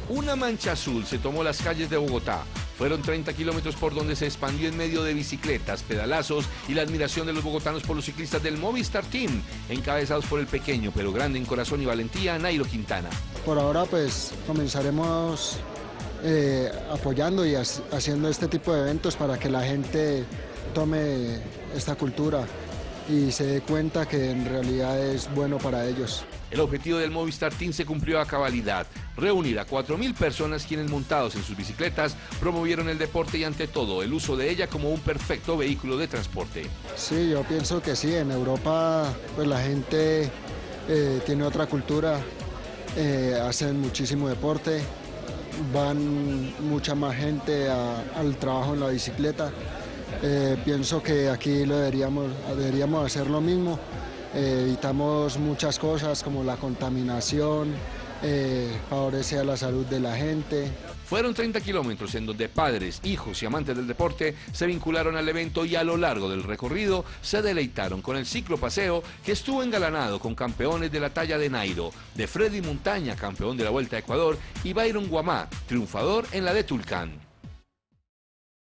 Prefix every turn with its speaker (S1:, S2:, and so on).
S1: Una mancha azul se tomó las calles de Bogotá. Fueron 30 kilómetros por donde se expandió en medio de bicicletas, pedalazos y la admiración de los bogotanos por los ciclistas del Movistar Team, encabezados por el pequeño pero grande en corazón y valentía, Nairo Quintana.
S2: Por ahora pues comenzaremos apoyando y haciendo este tipo de eventos para que la gente tome esta cultura y se dé cuenta que en realidad es bueno para ellos.
S1: El objetivo del Movistar Team se cumplió a cabalidad, reunir a 4.000 personas quienes montados en sus bicicletas promovieron el deporte y ante todo el uso de ella como un perfecto vehículo de transporte.
S2: Sí, yo pienso que sí, en Europa pues la gente tiene otra cultura, hacen muchísimo deporte, van mucha más gente al trabajo en la bicicleta. Pienso que aquí deberíamos hacer lo mismo. Evitamos muchas cosas como la contaminación, favorece a la salud de la gente.
S1: Fueron 30 kilómetros en donde padres, hijos y amantes del deporte se vincularon al evento y a lo largo del recorrido se deleitaron con el ciclopaseo que estuvo engalanado con campeones de la talla de Nairo, de Freddy Montaña, campeón de la Vuelta a Ecuador, y Byron Guamá, triunfador en la de Tulcán.